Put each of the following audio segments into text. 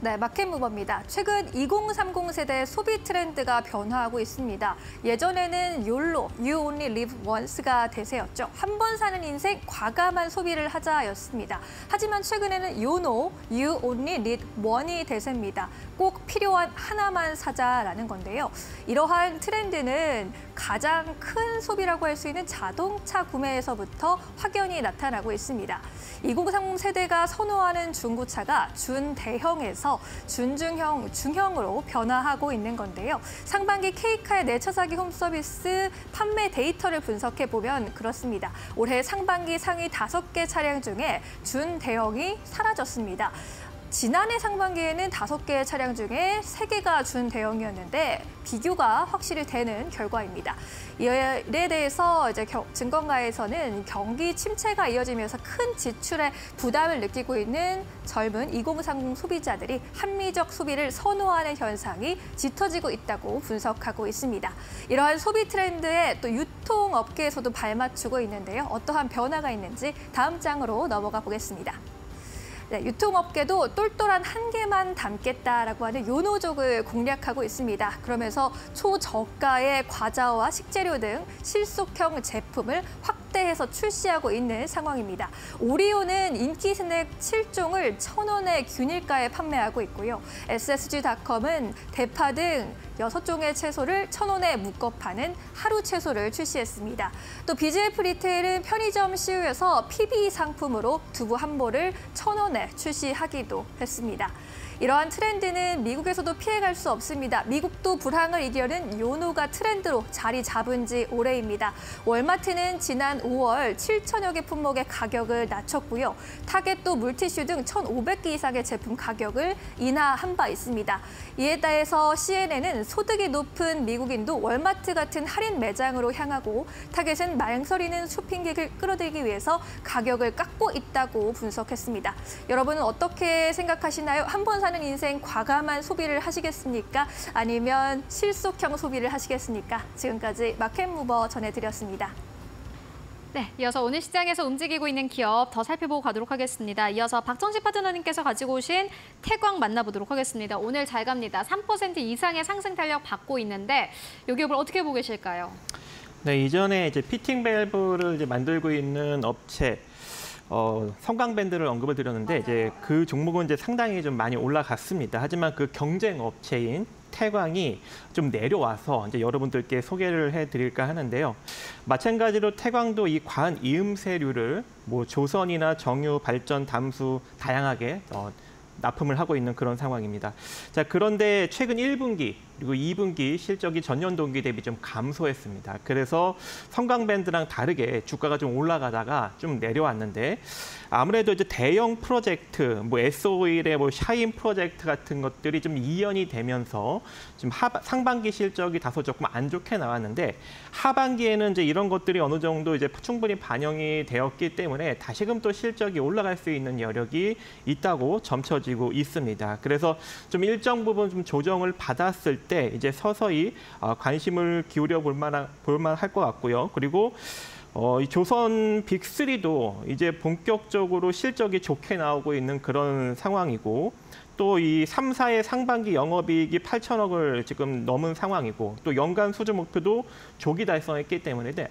네, 마켓무버입니다. 최근 2030 세대 소비 트렌드가 변화하고 있습니다. 예전에는 YOLO, You Only Live Once가 대세였죠. 한 번 사는 인생 과감한 소비를 하자였습니다. 하지만 최근에는 YONO, You Only Need One이 대세입니다. 꼭 필요한 하나만 사자라는 건데요. 이러한 트렌드는 가장 큰 소비라고 할 수 있는 자동차 구매에서부터 확연히 나타나고 있습니다. 2030 세대가 선호하는 중고차가 준대형에서 준중형, 중형으로 변화하고 있는 건데요. 상반기 K카의 내 차 사기 홈서비스 판매 데이터를 분석해 보면 그렇습니다. 올해 상반기 상위 5개 차량 중에 준대형이 사라졌습니다. 지난해 상반기에는 5개의 차량 중에 3개가 준대형이었는데 비교가 확실히 되는 결과입니다. 이에 대해서 이제 증권가에서는 경기 침체가 이어지면서 큰 지출에 부담을 느끼고 있는 젊은 2030 소비자들이 합리적 소비를 선호하는 현상이 짙어지고 있다고 분석하고 있습니다. 이러한 소비 트렌드에 또 유통업계에서도 발맞추고 있는데요. 어떠한 변화가 있는지 다음 장으로 넘어가 보겠습니다. 네, 유통업계도 똘똘한 한계만 담겠다라고 하는 요노족을 공략하고 있습니다. 그러면서 초저가의 과자와 식재료 등 실속형 제품을 확대해서 출시하고 있는 상황입니다. 오리오는 인기 스낵 7종을 1,000원의 균일가에 판매하고 있고요. SSG닷컴은 대파 등 6종의 채소를 1,000원에 묶어 파는 하루 채소를 출시했습니다. 또 BGF 리테일은 편의점 CU에서 PB 상품으로 두부 한 보를 1,000원에 출시하기도 했습니다. 이러한 트렌드는 미국에서도 피해갈 수 없습니다. 미국도 불황을 이겨는 요노가 트렌드로 자리 잡은 지 오래입니다. 월마트는 지난 5월 7천여 개 품목의 가격을 낮췄고요. 타겟도 물티슈 등 1,500개 이상의 제품 가격을 인하한 바 있습니다. 이에 따라서 CNN은 소득이 높은 미국인도 월마트 같은 할인 매장으로 향하고 타겟은 망설이는 쇼핑객을 끌어들이기 위해서 가격을 깎고 있다고 분석했습니다. 여러분은 어떻게 생각하시나요? 한 번 사는 인생 과감한 소비를 하시겠습니까? 아니면 실속형 소비를 하시겠습니까? 지금까지 마켓무버 전해드렸습니다. 네, 이어서 오늘 시장에서 움직이고 있는 기업 더 살펴보고 가도록 하겠습니다. 이어서 박정식 파트너님께서 가지고 오신 태광 만나보도록 하겠습니다. 오늘 잘 갑니다. 3% 이상의 상승 탄력 받고 있는데 이 기업을 어떻게 보고 계실까요? 네, 이전에 이제 피팅 밸브를 이제 만들고 있는 업체 성강밴드를 언급을 드렸는데 이제 그 종목은 이제 상당히 좀 많이 올라갔습니다. 하지만 그 경쟁 업체인 태광이 좀 내려와서 이제 여러분들께 소개를 해드릴까 하는데요. 마찬가지로 태광도 이 과한 이음새류를 뭐 조선이나 정유, 발전, 담수 다양하게 납품을 하고 있는 그런 상황입니다. 자, 그런데 최근 1분기 그리고 2분기 실적이 전년 동기 대비 좀 감소했습니다. 그래서 성강밴드랑 다르게 주가가 좀 올라가다가 좀 내려왔는데 아무래도 이제 대형 프로젝트, 뭐 S-오일의 뭐 샤인 프로젝트 같은 것들이 좀 이연이 되면서 지금 상반기 실적이 다소 조금 안 좋게 나왔는데 하반기에는 이제 이런 것들이 어느 정도 이제 충분히 반영이 되었기 때문에 다시금 또 실적이 올라갈 수 있는 여력이 있다고 점쳐지고 있습니다. 그래서 좀 일정 부분 좀 조정을 받았을 때 이제 서서히 관심을 기울여 볼만할 것 같고요. 그리고 이 조선 빅3도 이제 본격적으로 실적이 좋게 나오고 있는 그런 상황이고 또 이 3사의 상반기 영업이익이 8천억을 지금 넘은 상황이고 또 연간 수주 목표도 조기 달성했기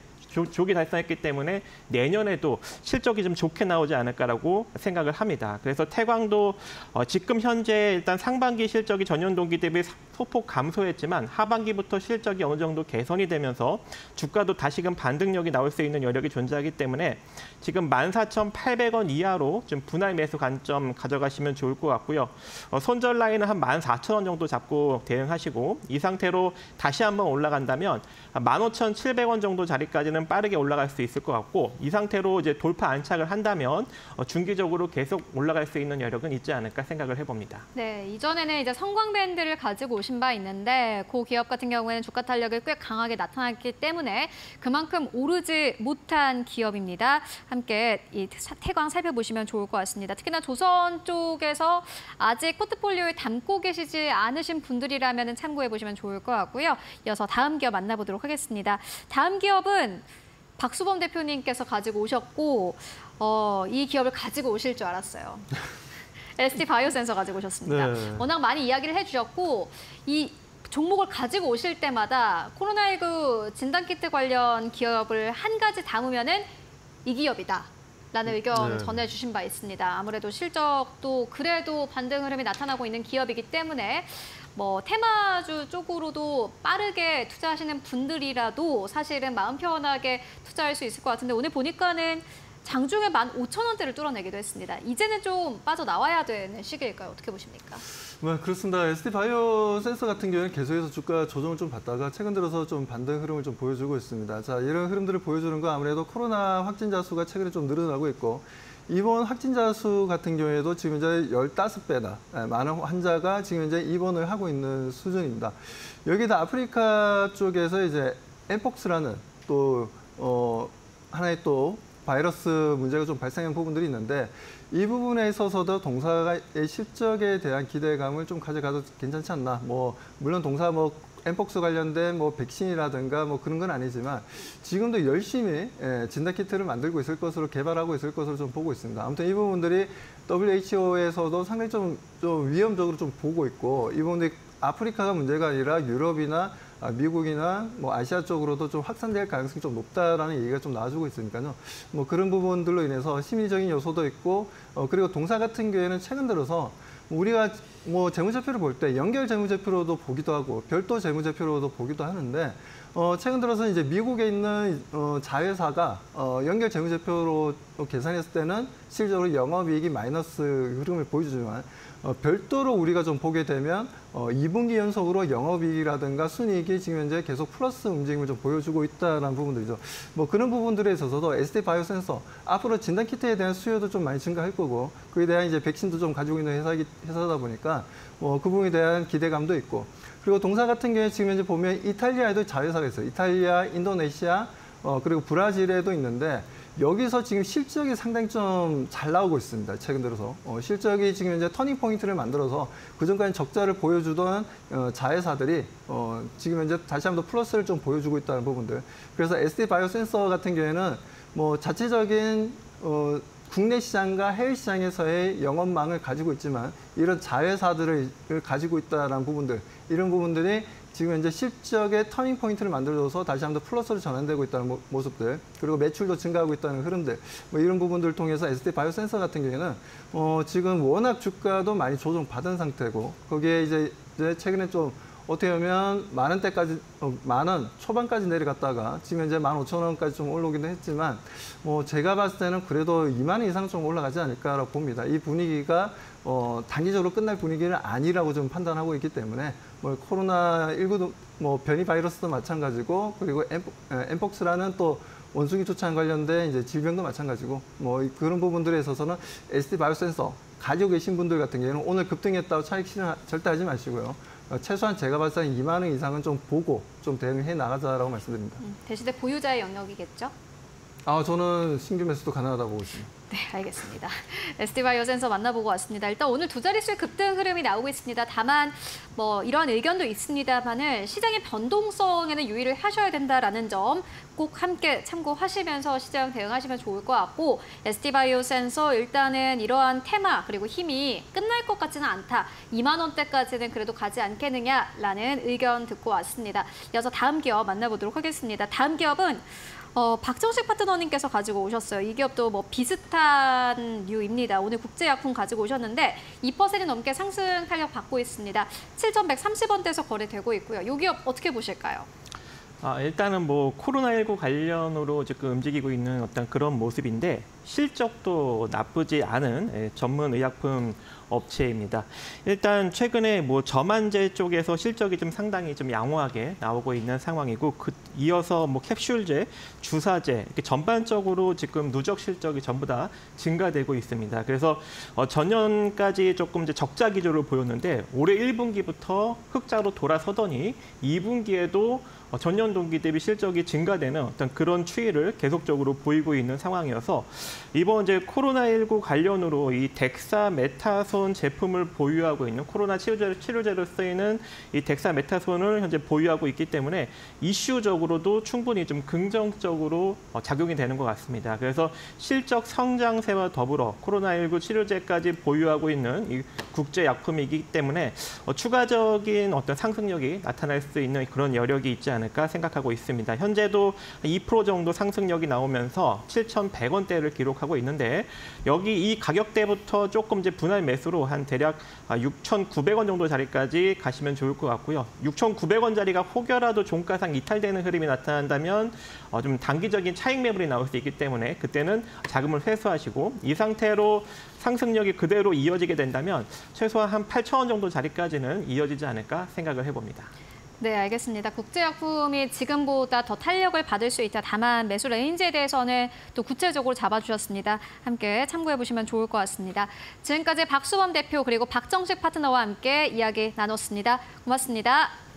때문에 내년에도 실적이 좀 좋게 나오지 않을까라고 생각을 합니다. 그래서 태광도 지금 현재 일단 상반기 실적이 전년 동기 대비 소폭 감소했지만 하반기부터 실적이 어느 정도 개선이 되면서 주가도 다시금 반등력이 나올 수 있는 여력이 존재하기 때문에 지금 14,800원 이하로 좀 분할 매수 관점 가져가시면 좋을 것 같고요. 손절 라인은 한 14,000원 정도 잡고 대응하시고 이 상태로 다시 한번 올라간다면 15,700원 정도 자리까지는 빠르게 올라갈 수 있을 것 같고 이 상태로 이제 돌파 안착을 한다면 중기적으로 계속 올라갈 수 있는 여력은 있지 않을까 생각을 해봅니다. 네, 이전에는 이제 성광밴드를 가지고 오신 바 있는데 그 기업 같은 경우에는 주가 탄력이 꽤 강하게 나타났기 때문에 그만큼 오르지 못한 기업입니다. 함께 이 태광 살펴보시면 좋을 것 같습니다. 특히나 조선 쪽에서 아직 포트폴리오에 담고 계시지 않으신 분들이라면 참고해 보시면 좋을 것 같고요. 이어서 다음 기업 만나보도록 하겠습니다. 다음 기업은 박수범 대표님께서 가지고 오셨고 이 기업을 가지고 오실 줄 알았어요. ST 바이오센서 가지고 오셨습니다. 네. 워낙 많이 이야기를 해주셨고 이 종목을 가지고 오실 때마다 코로나19 진단키트 관련 기업을 한 가지 담으면은 이 기업이다. 라는 의견 네. 전해주신 바 있습니다. 아무래도 실적도 그래도 반등 흐름이 나타나고 있는 기업이기 때문에 뭐 테마주 쪽으로도 빠르게 투자하시는 분들이라도 사실은 마음 편하게 투자할 수 있을 것 같은데 오늘 보니까는 장중에 15,000원대를 뚫어내기도 했습니다. 이제는 좀 빠져나와야 되는 시기일까요? 어떻게 보십니까? 네, 그렇습니다. ST 바이오센서 같은 경우는 계속해서 주가 조정을 좀 받다가 최근 들어서 좀 반등 흐름을 좀 보여주고 있습니다. 자, 이런 흐름들을 보여주는 거 아무래도 코로나 확진자 수가 최근에 좀 늘어나고 있고 입원 확진자 수 같은 경우에도 지금 이제 15배나 많은 환자가 지금 이제 입원을 하고 있는 수준입니다. 여기다 아프리카 쪽에서 이제 엠폭스라는 또 하나의 또 바이러스 문제가 좀 발생한 부분들이 있는데 이 부분에 있어서도 동사의 실적에 대한 기대감을 좀 가져가도 괜찮지 않나. 뭐 물론 동사 뭐 엠폭스 관련된 뭐 백신이라든가 뭐 그런 건 아니지만 지금도 열심히 진단키트를 만들고 있을 것으로 개발하고 있을 것으로 좀 보고 있습니다. 아무튼 이 부분들이 WHO에서도 상당히 좀 위험적으로 좀 보고 있고 이 부분들이 아프리카가 문제가 아니라 유럽이나 미국이나 뭐 아시아 쪽으로도 좀 확산될 가능성이 좀 높다라는 얘기가 좀 나와주고 있으니까요. 뭐 그런 부분들로 인해서 심리적인 요소도 있고 그리고 동사 같은 경우에는 최근 들어서 우리가 뭐 재무제표를 볼 때 연결 재무제표로도 보기도 하고 별도 재무제표로도 보기도 하는데 최근 들어서 이제 미국에 있는 자회사가 연결 재무제표로 계산했을 때는 실질적으로 영업이익이 마이너스 흐름을 보여주지만 별도로 우리가 좀 보게 되면 2분기 연속으로 영업이익이라든가 순이익이 지금 현재 계속 플러스 움직임을 좀 보여주고 있다는 부분들이죠. 뭐 그런 부분들에 있어서도 ST 바이오센서 앞으로 진단키트에 대한 수요도 좀 많이 증가할 거고 그에 대한 이제 백신도 좀 가지고 있는 회사다 보니까 그 부분에 대한 기대감도 있고 그리고 동사 같은 경우에 지금 현재 보면 이탈리아에도 자회사가 있어요. 이탈리아, 인도네시아 그리고 브라질에도 있는데 여기서 지금 실적이 상당히 좀 잘 나오고 있습니다. 최근 들어서. 실적이 지금 이제 터닝 포인트를 만들어서 그전까지 적자를 보여주던 자회사들이 지금 현재 다시 한번 플러스를 좀 보여주고 있다는 부분들. 그래서 ST 바이오센서 같은 경우에는 뭐 자체적인 국내 시장과 해외 시장에서의 영업망을 가지고 있지만 이런 자회사들을 가지고 있다는 부분들, 이런 부분들이 지금 현재 실적의 터닝 포인트를 만들어줘서 다시 한번 플러스로 전환되고 있다는 모습들, 그리고 매출도 증가하고 있다는 흐름들, 뭐 이런 부분들을 통해서 ST 바이오센서 같은 경우에는 지금 워낙 주가도 많이 조정받은 상태고 거기에 이제 최근에 좀 어떻게 보면 만 원대까지, 10,000원 초반까지 내려갔다가 지금 현재 15,000원까지 좀 올라오기도 했지만 뭐 제가 봤을 때는 그래도 2만 원 이상 좀 올라가지 않을까라고 봅니다. 이 분위기가 단기적으로 끝날 분위기는 아니라고 좀 판단하고 있기 때문에 뭐 코로나19도 뭐 변이 바이러스도 마찬가지고 그리고 엠폭스라는 또 원숭이 초창 관련된 이제 질병도 마찬가지고 뭐 그런 부분들에 있어서는 ST 바이오센서 가지고 계신 분들 같은 경우에는 오늘 급등했다고 차익 실현 절대 하지 마시고요. 최소한 제가 봤을 때 2만 원 이상은 좀 보고 좀 대응해 나가자라고 말씀드립니다. 대신에 보유자의 영역이겠죠? 저는 신규 매수도 가능하다고 보고 있습니다. 네, 알겠습니다. ST 바이오센서 만나보고 왔습니다. 일단 오늘 두 자릿수의 급등 흐름이 나오고 있습니다. 다만 뭐 이러한 의견도 있습니다만은 시장의 변동성에는 유의를 하셔야 된다라는 점 꼭 함께 참고하시면서 시장 대응하시면 좋을 것 같고 ST 바이오센서 일단은 이러한 테마 그리고 힘이 끝날 것 같지는 않다. 2만 원대까지는 그래도 가지 않겠느냐라는 의견 듣고 왔습니다. 이어서 다음 기업 만나보도록 하겠습니다. 다음 기업은 박정식 파트너님께서 가지고 오셨어요. 이 기업도 뭐 비슷한 류입니다. 오늘 국제약품 가지고 오셨는데 2% 넘게 상승 탄력 받고 있습니다. 7,130원대에서 거래되고 있고요. 이 기업 어떻게 보실까요? 일단은 뭐 코로나19 관련으로 지금 움직이고 있는 어떤 그런 모습인데 실적도 나쁘지 않은 전문 의약품 업체입니다. 일단 최근에 뭐 저만제 쪽에서 실적이 좀 상당히 좀 양호하게 나오고 있는 상황이고 이어서 뭐 캡슐제, 주사제 이렇게 전반적으로 지금 누적 실적이 전부 다 증가되고 있습니다. 그래서 전년까지 조금 이제 적자 기조를 보였는데 올해 1분기부터 흑자로 돌아서더니 2분기에도 전년 동기 대비 실적이 증가되는 어떤 그런 추이를 계속적으로 보이고 있는 상황이어서 이번 이제 코로나19 관련으로 이 덱사메타손 덱사메타손 제품을 보유하고 있는 코로나 치료제로 쓰이는 이 덱사메타손을 현재 보유하고 있기 때문에 이슈적으로도 충분히 좀 긍정적으로 작용이 되는 것 같습니다. 그래서 실적 성장세와 더불어 코로나19 치료제까지 보유하고 있는 이 국제약품이기 때문에 추가적인 어떤 상승력이 나타날 수 있는 그런 여력이 있지 않을까 생각하고 있습니다. 현재도 2% 정도 상승력이 나오면서 7,100원대를 기록하고 있는데 여기 이 가격대부터 조금 이제 분할 매수로 한 대략 6,900원 정도 자리까지 가시면 좋을 것 같고요. 6,900원짜리가 혹여라도 종가상 이탈되는 흐름이 나타난다면 좀 단기적인 차익 매물이 나올 수 있기 때문에 그때는 자금을 회수하시고 이 상태로 상승력이 그대로 이어지게 된다면 최소한 한 8,000원 정도 자리까지는 이어지지 않을까 생각을 해봅니다. 네, 알겠습니다. 국제약품이 지금보다 더 탄력을 받을 수 있다. 다만 매수 레인지에 대해서는 또 구체적으로 잡아주셨습니다. 함께 참고해보시면 좋을 것 같습니다. 지금까지 박수범 대표 그리고 박정식 파트너와 함께 이야기 나눴습니다. 고맙습니다.